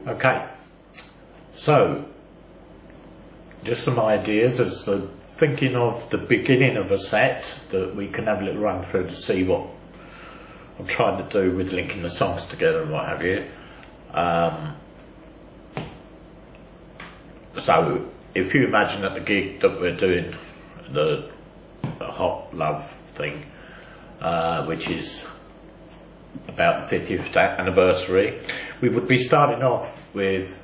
Okay, so just some ideas as the thinking of the beginning of a set that we can have a little run through to see what I'm trying to do with linking the songs together and what have you. So if you imagine at the gig that we're doing the Hot Love thing, which is about the 50th anniversary, we would be starting off with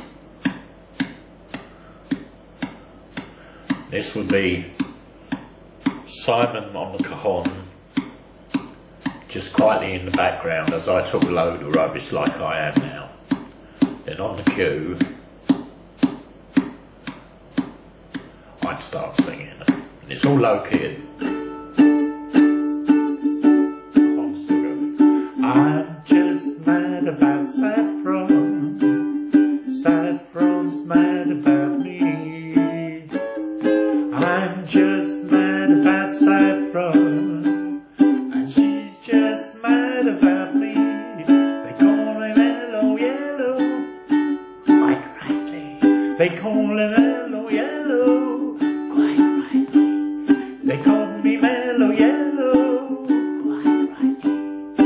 this would be Simon on the cajon, just quietly in the background as I talk a load of rubbish like I am now. Then on the cue, I'd start singing, and it's all low key. I'm just mad about Saffron. Saffron's mad about me. I'm just mad about Saffron, and she's just mad about me. They call me Mellow Yellow, quite rightly. They call me Mellow Yellow, quite rightly. They call me Mellow Yellow, quite rightly.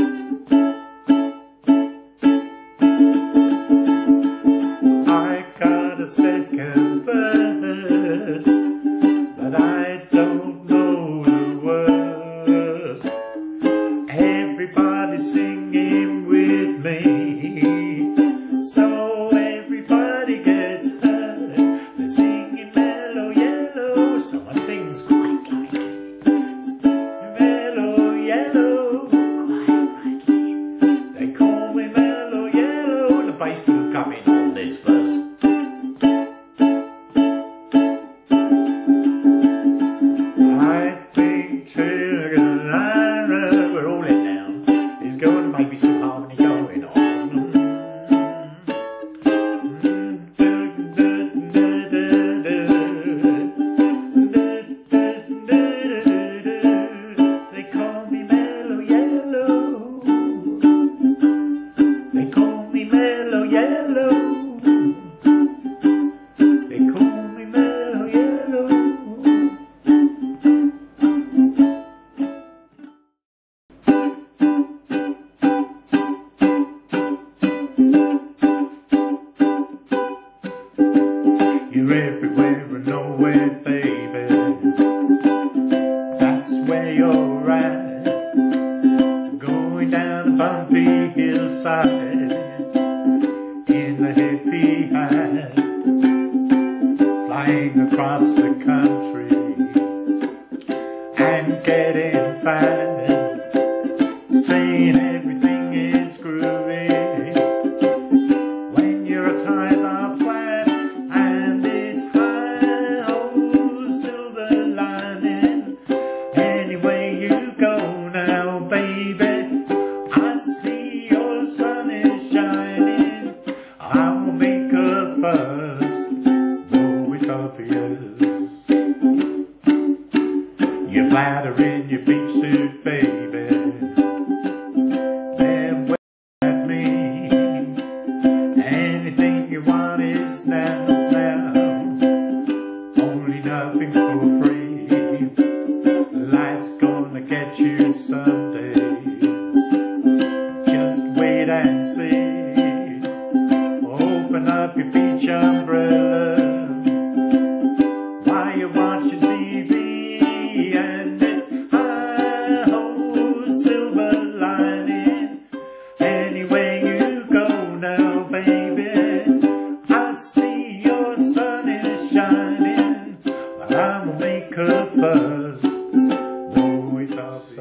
I got a second verse, but I don't know the words. Everybody's singing with me, so everybody gets heard. They're singing Mellow Yellow, someone sings quite lightly. Mellow Yellow, quite rightly. They call me Mellow Yellow. The bass would have come in on this verse. I think children, we're all in now. There's going to maybe some harmony going on. They call me Mellow Yellow. They call me Mellow Yellow. They call me Mellow Yellow. You're everywhere and nowhere, baby. That's where you're at. Going down a bumpy hillside in a hippie hat, flying across the country and getting fat, saying everything is groovy when your tires are flat and it's high. Oh, silver lining. Anywhere you go now, baby, I see your sun is shining. I will make a fuss, though it's obvious. You're flattering your beach suit, baby. They're waiting at me. Anything you want is now, now. Only nothing's for free. Life's gonna get you someday. Just wait and see. Open up your beach umbrella while you're watching TV, and this high-ho silver lining. Anywhere you go now, baby, I see your sun is shining. I will make a fuss, though it's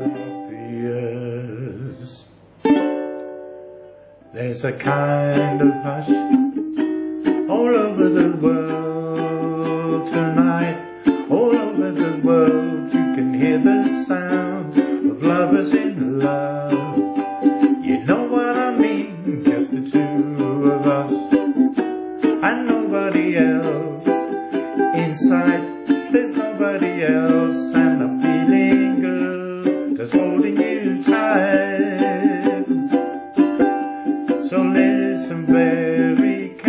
obvious. There's a kind of hush all over the world tonight. All over the world you can hear the sound of lovers in love. You know what I mean, just the two of us and nobody else in sight. There's nobody else, and I'm feeling good, just holding you tight. So listen very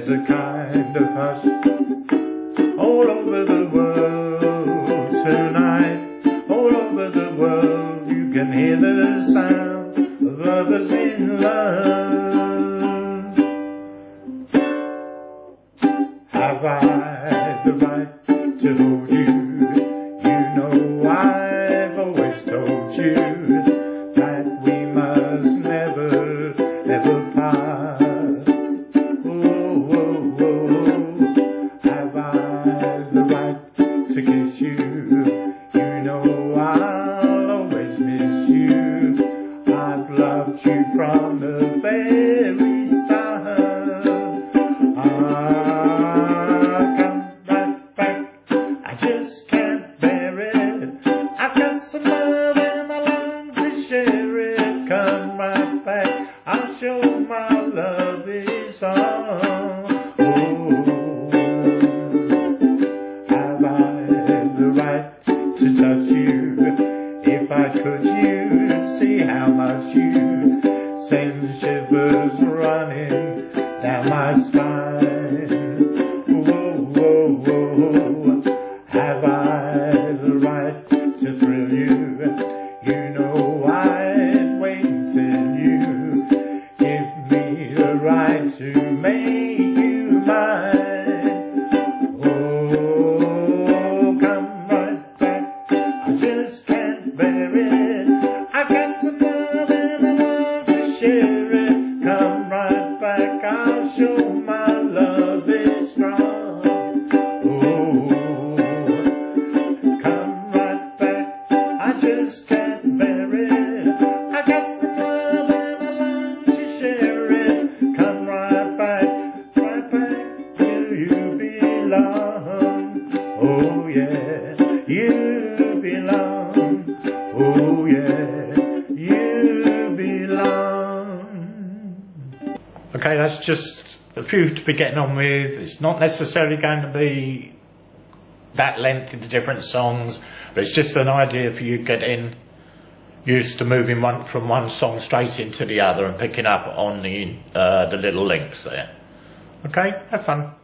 There's a kind of hush all over the world tonight. All over the world you can hear the sound of lovers in love. Have I the right to hold you? You know I've always told you that we must never, ever part. Oh, oh, oh. Have I the right to kiss you? You know I'll always miss you. I've loved you from the very start. Come right back, I just can't bear it. I've got some love and I long to share it. Come right back, I'll show my love is on. Oh, have I the right to touch you? If I could, you'd see how much you send shivers running down my spine. Whoa, whoa, whoa. Have I the right to thrill you? You know I'd wait until you give me the right to make you mine. Oh, come right back, I just can't bear it. I've got some love and I love to share it. Come right back, I'll show my love is strong. Oh, come right back, I just can't bear it. I got some love and I long to share it. Come right back, do you belong? Oh yeah, you belong. Oh yeah, you belong. Okay, that's just a few to be getting on with. It's not necessarily going to be that length in the different songs, but it's just an idea for you getting used to moving from one song straight into the other and picking up on the little links there. Okay, have fun.